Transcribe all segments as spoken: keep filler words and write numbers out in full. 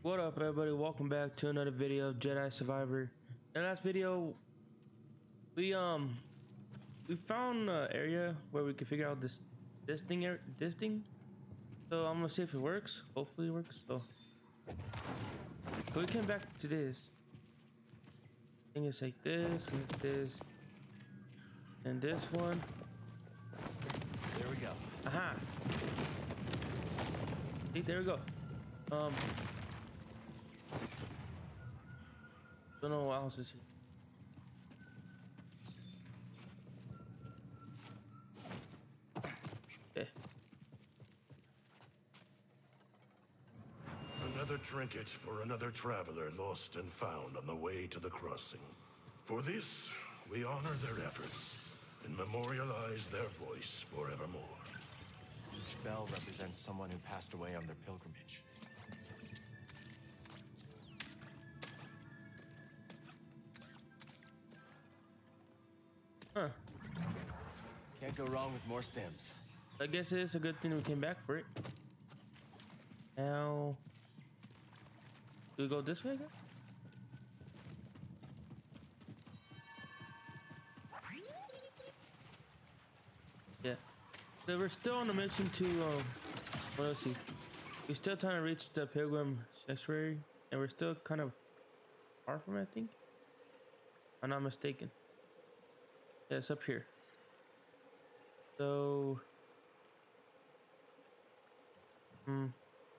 What up, everybody? Welcome back to another video of Jedi Survivor. In the last video, we um we found an area where we can figure out this this thing here, this thing. So I'm gonna see if it works. Hopefully it works. So, so we came back to this. I think it's like this and this and this one. There we go. Aha. See, there we go. Um. Don't know what else is here. Okay. Another trinket for another traveler lost and found on the way to the crossing. For this, we honor their efforts and memorialize their voice forevermore. Each bell represents someone who passed away on their pilgrimage. Huh. Can't go wrong with more stems. I guess it's a good thing we came back for it. Now, do we go this way again? Yeah. So we're still on a mission to, um, well, let's see. We're still trying to reach the Pilgrim Sanctuary, and we're still kind of far from it, I think. If I'm not mistaken. Yeah, it's up here. So, hmm.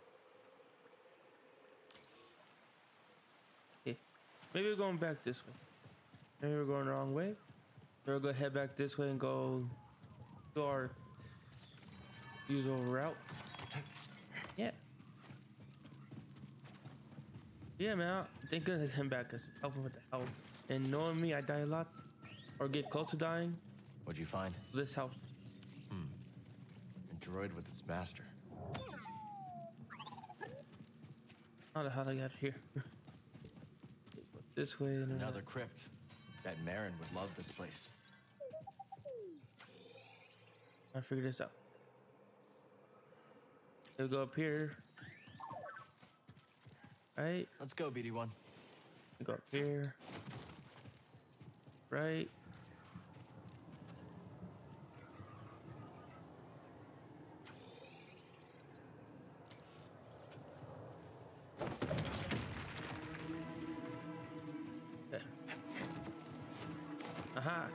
Okay, maybe we're going back this way. Maybe we're going the wrong way. So we'll go head back this way and go to our usual route. Yeah. Yeah, man. I think I came back because helping with the help. And knowing me, I die a lot. Or get close to dying. What'd you find? This house. Hmm. A droid with its master. How the hell I got here? This way and another crypt. Bet Marin would love this place. I figured this out. We'll go up here. Right. Let's go, B D one. We go up here. Right. Okay. Aha.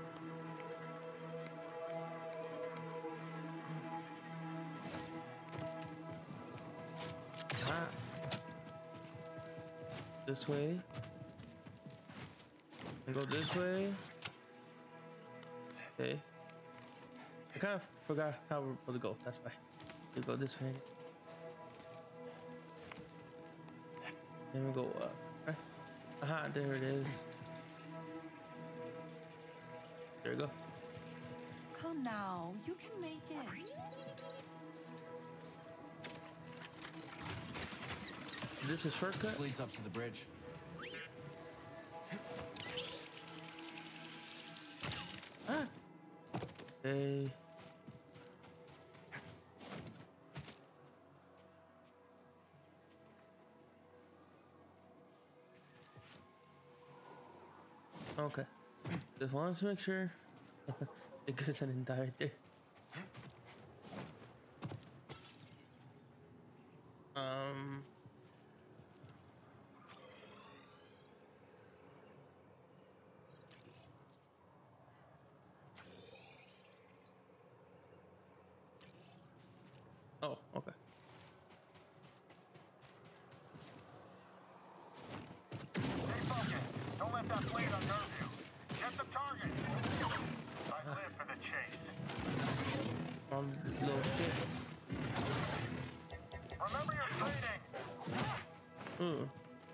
Aha. This way. And go this way. Okay. I kind of forgot how we're supposed to go. That's why. We go this way. Then we go up. Right. Aha, there it is. There we go. Come now, you can make it. Is this a shortcut? This leads up to the bridge. Ah. Okay. Okay. Just wanted to make sure because I didn't die right there. Um. Oh, okay. Stay focused. Don't let that blade unnerve you. Get the target. I live for the chase. Um, little shit. Remember your training. Mm.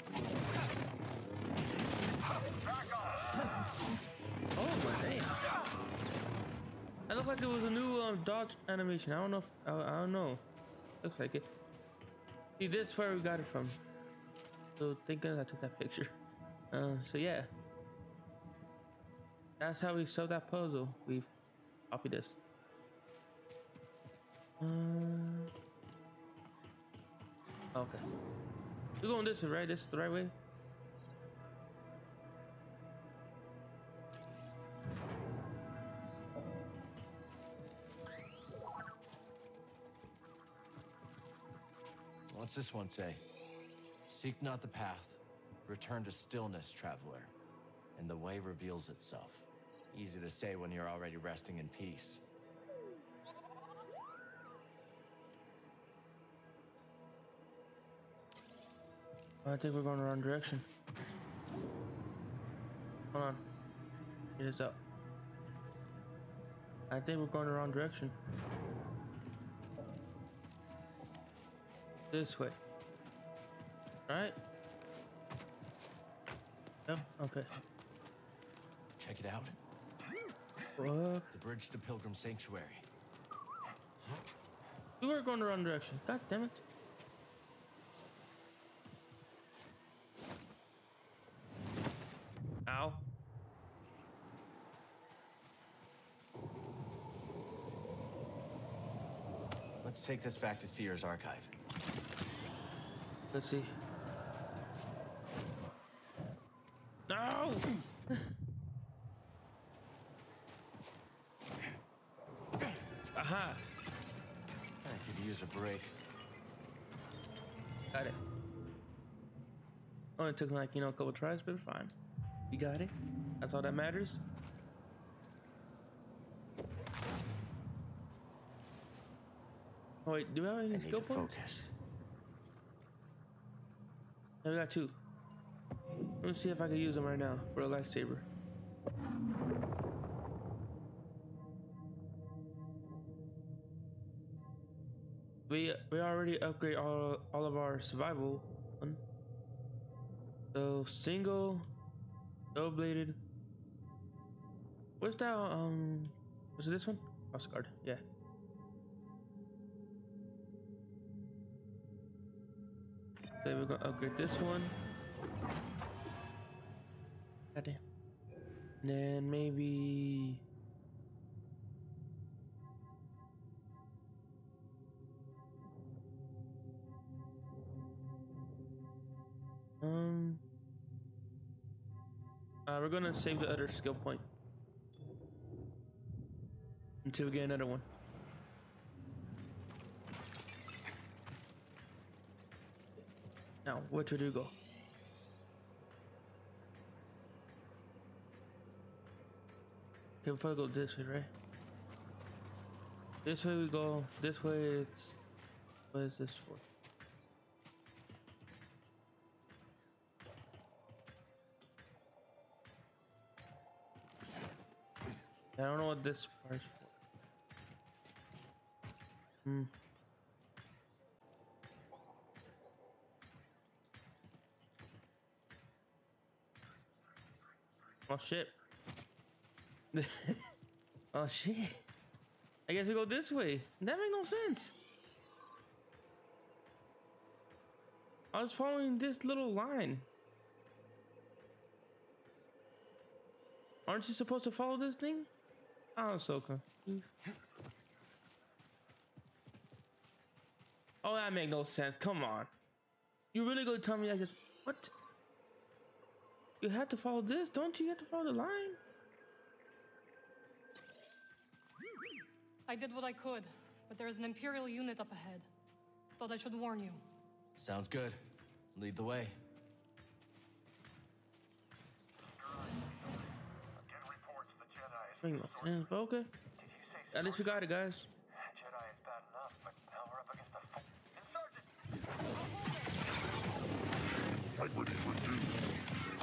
Back off. Oh my damn. That looked like it was a new um, dodge animation. I don't know if I, I don't know. Looks like it. See, this is where we got it from. So thank goodness I took that picture. Uh, so yeah, that's how we solved that puzzle. We copied this. Uh, okay. We're going this way, right? This is the right way. What's this one say? Seek not the path. Return to stillness, traveler. And the way reveals itself. Easy to say when you're already resting in peace. I think we're going the wrong direction. Hold on. Get this up. I think we're going the wrong direction. This way. Right? Oh, okay. Check it out. What? The bridge to Pilgrim Sanctuary. We were going the wrong direction. God damn it. Ow. Let's take this back to Seer's archive. Let's see. No! Aha! I could use a break. Got it. Only took like, you know, a couple tries, but fine. You got it. That's all that matters. Oh, wait, do we have any I need skill to points? focus. Yeah, we got two. Let me see if I can use them right now for a lightsaber. We we already upgrade all all of our survival one. So single, double bladed. What's that? Um, was it this one? Cross guard. Yeah. Okay, we're gonna upgrade this one. God damn. And then maybe. Um. Uh, we're gonna save the other skill point until we get another one. Now, where to do go? Okay, we'll probably go this way, right? This way we go. This way it's. What is this for? I don't know what this part is for. Hmm. Oh shit. Oh shit. I guess we go this way. That makes no sense. I was following this little line. Aren't you supposed to follow this thing? I'm so confused. Oh, that makes no sense. Come on. You really gonna tell me I just what? You have to follow this, don't you? You have to follow the line. I did what I could, but there is an Imperial unit up ahead. Thought I should warn you. Sounds good. Lead the way. Again reports the Jedi is Makes no sense, but okay. Did you say At least we got it, guys. Jedi is bad enough, but now we're up against a full Insurgent! Integrity reduced.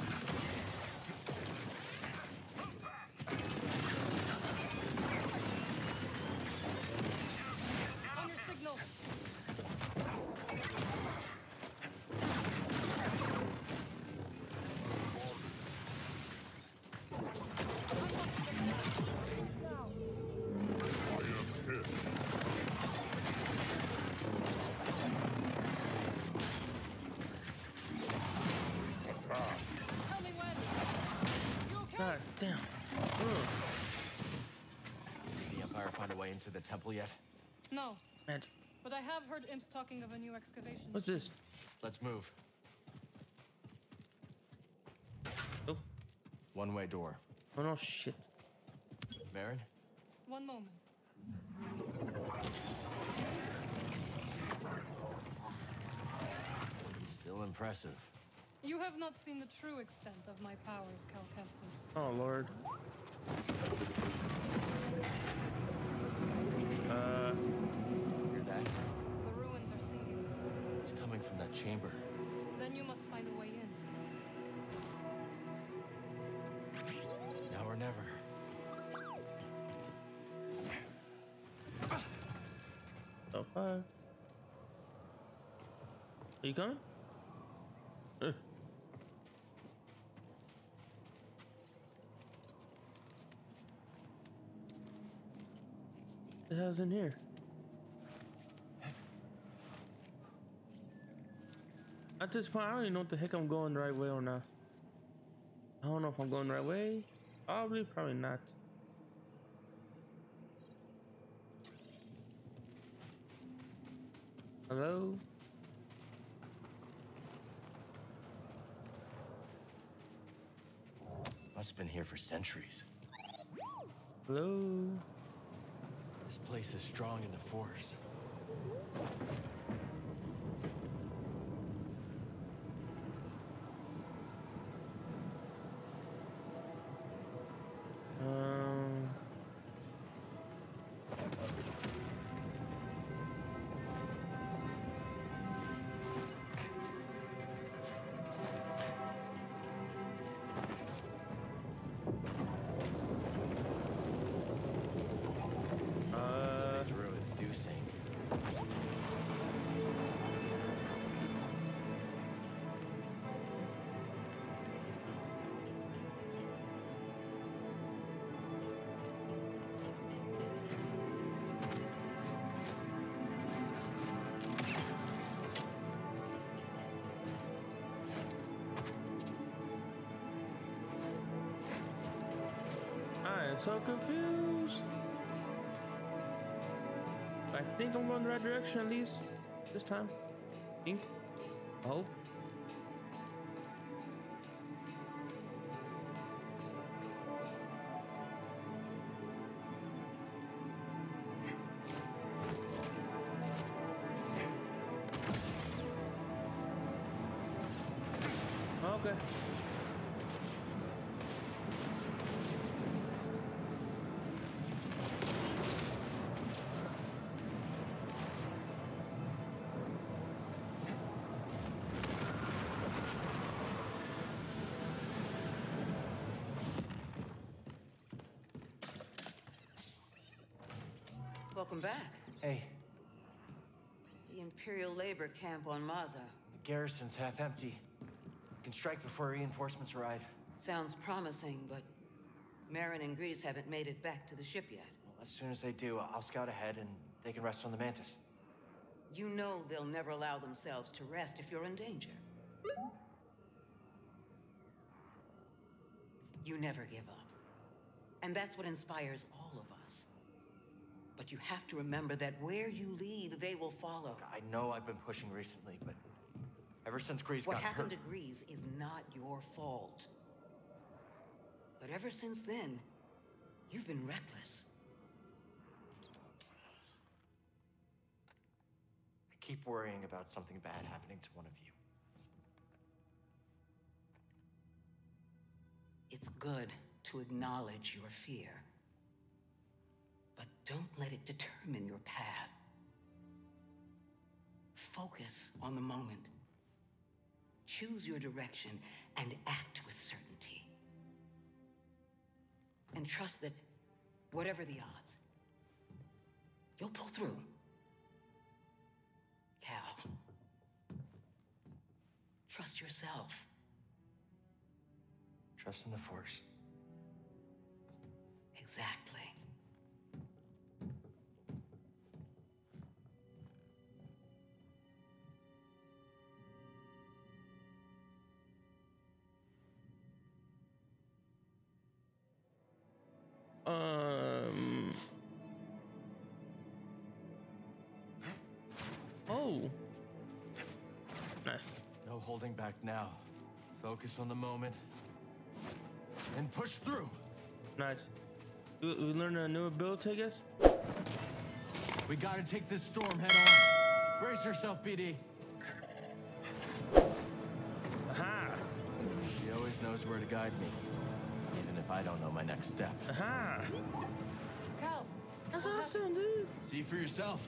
On your signal! Tell me when! You okay? God damn. Ugh. Did the Empire find a way into the temple yet? No, Magic. but I have heard imps talking of a new excavation. What's this? Let's move. One-way door. Oh no, shit. Marin? One moment. Still impressive. You have not seen the true extent of my powers, Cal Kestis. Oh lord. Uh. Hear that? The ruins are singing. It's coming from that chamber. Then you must find a way in. Now or never. So far. Are you coming? Uh. What the hell's in here? At this point, I don't even know what the heck I'm going the right way or not. I don't know if I'm going the right way. Probably, probably not. Hello? Must have been here for centuries. Hello? This place is strong in the Force. Um... So these ruins do sink. I am so confused. I think I'm going the right direction at least this time. Think. I hope. Okay. Welcome back. Hey, The Imperial labor camp on Maza. the garrison's half empty. We can strike before reinforcements arrive. Sounds promising, but Marin and Grease haven't made it back to the ship yet. Well, as soon as they do, I'll scout ahead and they can rest on the Mantis. You know they'll never allow themselves to rest if you're in danger. You never give up. And that's what inspires all of us. But you have to remember that where you lead, they will follow. I know I've been pushing recently, but ever since Grease What got happened hurt... to Grease is not your fault. But ever since then, you've been reckless. I keep worrying about something bad happening to one of you. It's good to acknowledge your fear. But don't let it determine your path. Focus on the moment. Choose your direction and act with certainty. And trust that, whatever the odds, you'll pull through. Cal, trust yourself. Trust in the Force. Exactly. Um. Oh. Nice. No holding back now. Focus on the moment. and push through. Nice. We, we learned a new ability, I guess. We gotta take this storm head on. Brace yourself, B D. Aha! She always knows where to guide me, even if I don't know my next step. Aha! Cal, That's awesome, dude. See for yourself.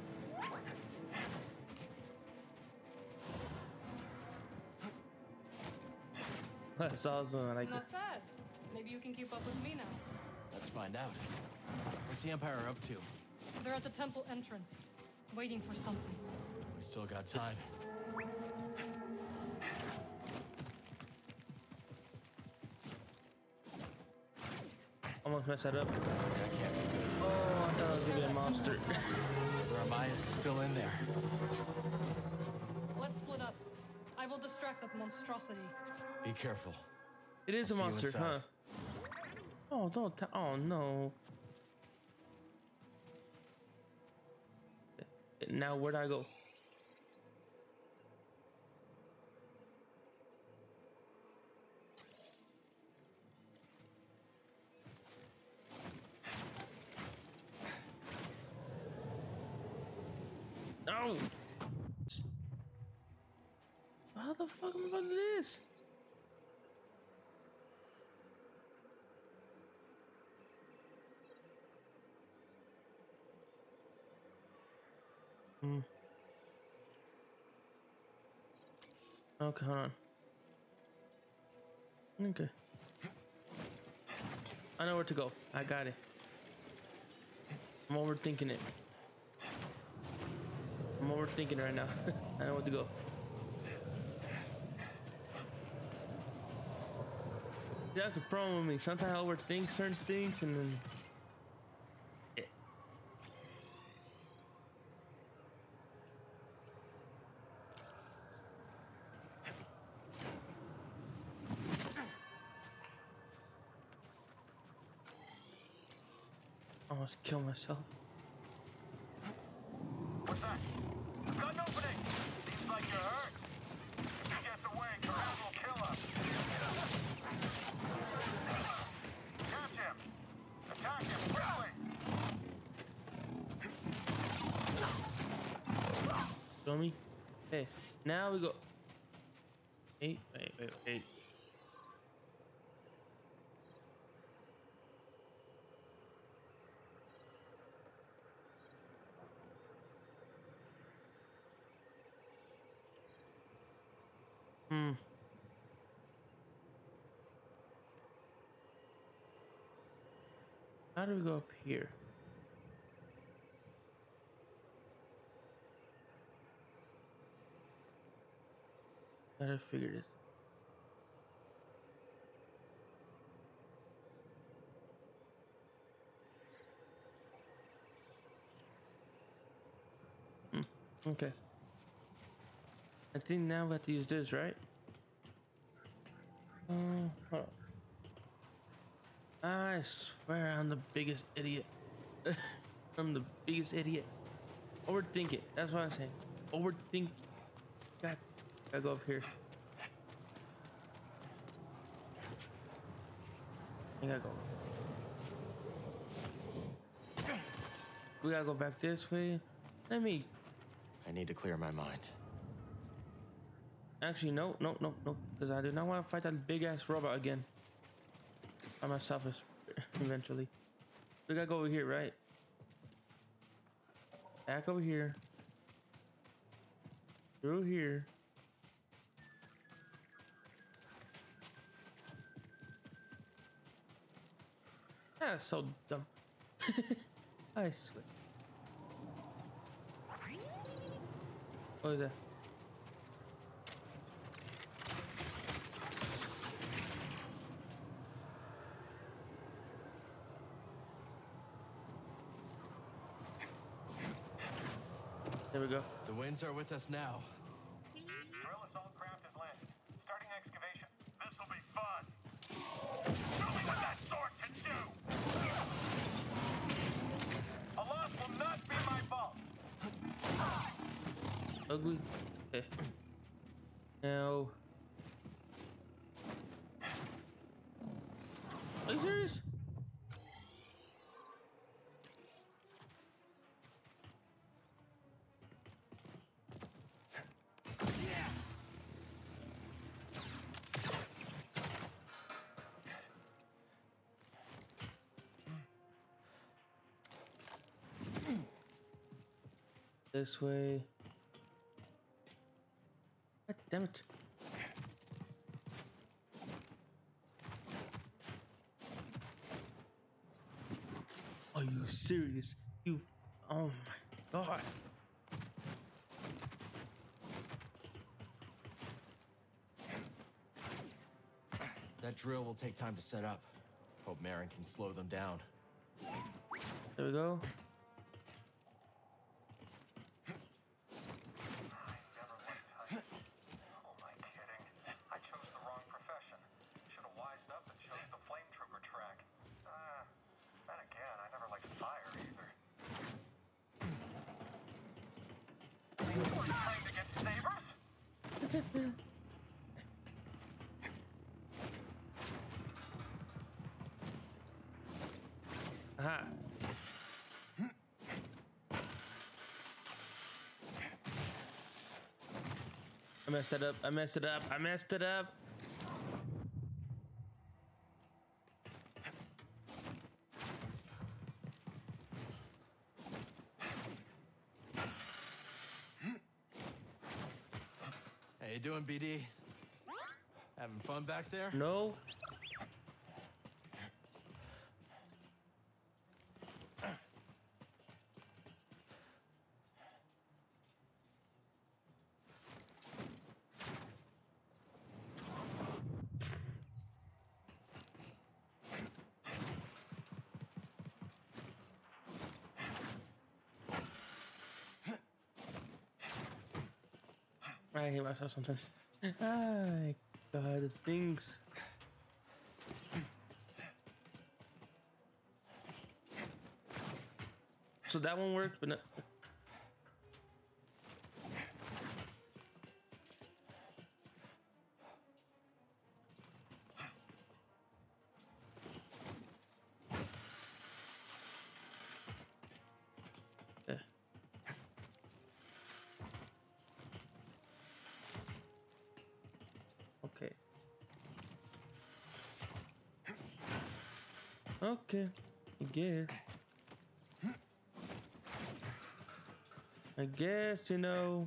That's awesome. I like it. not bad. Maybe you can keep up with me now. Let's find out. What's the Empire up to? They're at the temple entrance, waiting for something. We still got time. Almost messed that up. That can't be good. Oh, I thought it was gonna be a monster. Ramias is still in there. Let's split up. I will distract that monstrosity. Be careful. It is a I'll see you monster, inside. huh? Oh, don't. T oh no. Now where'd I go? No. How the fuck am I about to do this? Hmm. Okay, hold on. Okay. I know where to go. I got it. I'm overthinking it. I'm overthinking it right now. I know where to go. That's the problem with me. Sometimes I overthink certain things and then... Yeah. I almost kill myself. What's that? A gun opening! Seems like you're hurt. If he gets away, Command will kill us. Catch him! Attack him quickly! Show me. Hey, now we go. Wait, wait, wait, wait. Hmm. How do we go up here? Gotta figure this. Hmm. Okay. I think now we have to use this, right? Uh, hold on. I swear I'm the biggest idiot. I'm the biggest idiot. Overthink it. That's what I'm saying. Overthink. God, gotta go up here. I gotta go. We gotta go back this way. Let me. I need to clear my mind. Actually, no, no, no, no. Because I do not want to fight that big ass robot again. By myself, eventually. We gotta go over here, right? Back over here. Through here. That's so dumb. I swear. What is that? There we go. The winds are with us now. Drill assault craft is landed. Starting excavation. This'll be fun. Show me what that sword can do! A loss will not be my fault. Ugly. Okay. Now. Are you serious? This way. God damn it. Are you serious? You. Oh my god. That drill will take time to set up. Hope Marin can slow them down. There we go. Aha. I messed it up. I messed it up. I messed it up. How you doing, B D? Having fun back there? No. I hate myself sometimes. I got things. So that one worked, but not. Yeah. Okay. Okay. I guess. I guess, you know.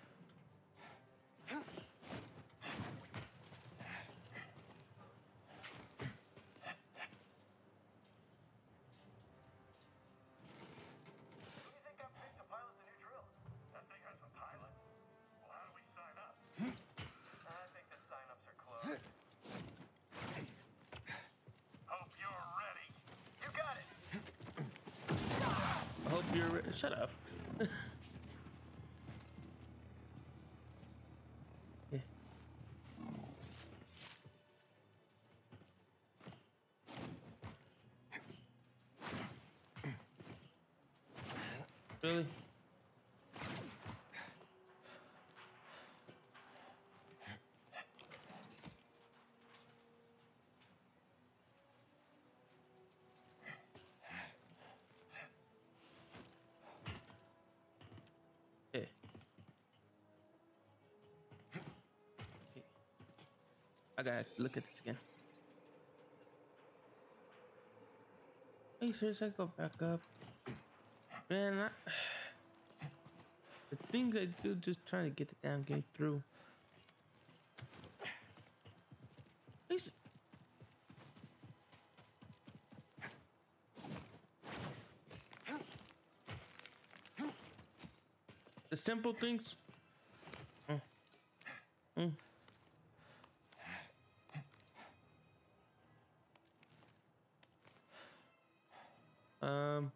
I hope you're re- shut up. Yeah. Really? Okay. Okay. I gotta look at this again. Are you serious? I go back up. Man, I, the things I do just trying to get the damn game through. Please. The simple things. Mm. Mm. Um.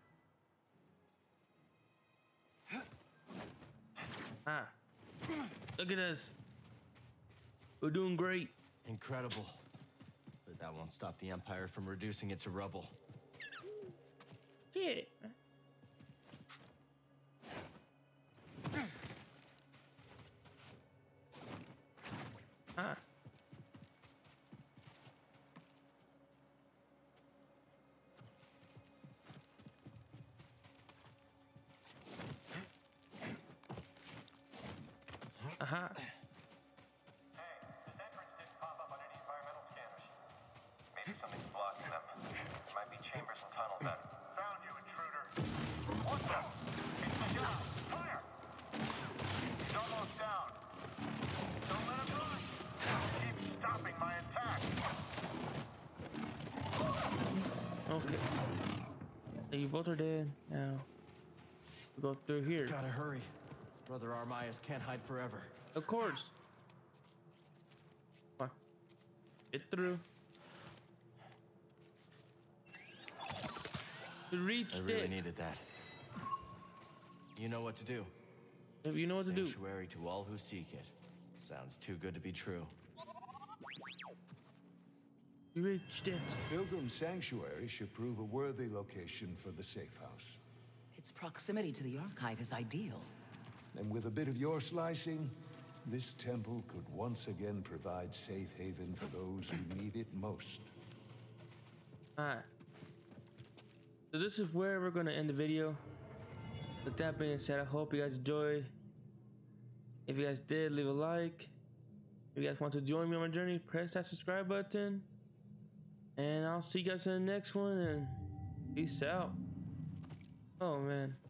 Ah. Look at us. We're doing great. Incredible. But that won't stop the Empire from reducing it to rubble. Yeah. Ah. Aha. Hey, this entrance didn't pop up on any environmental scanners. Maybe something's blocking them. Might be chambers and tunnels then. Found you, intruder. What the? It's the guy. Fire! He's almost down. Don't let him run. Keep stopping my attack. Okay. So you both are dead. Now we go through here. Gotta hurry. Brother Armias can't hide forever. Of course. Come on. Get through. We reached I really it. needed that. You know what to do. Maybe you know what to do. Sanctuary to all who seek it. Sounds too good to be true. We reached it. Pilgrim Sanctuary should prove a worthy location for the safe house. Its proximity to the archive is ideal. And with a bit of your slicing, this temple could once again provide safe haven for those who need it most. Alright. So this is where we're gonna end the video. With that being said, I hope you guys enjoy. If you guys did, leave a like. If you guys want to join me on my journey, press that subscribe button. And I'll see you guys in the next one, and peace out. Oh man.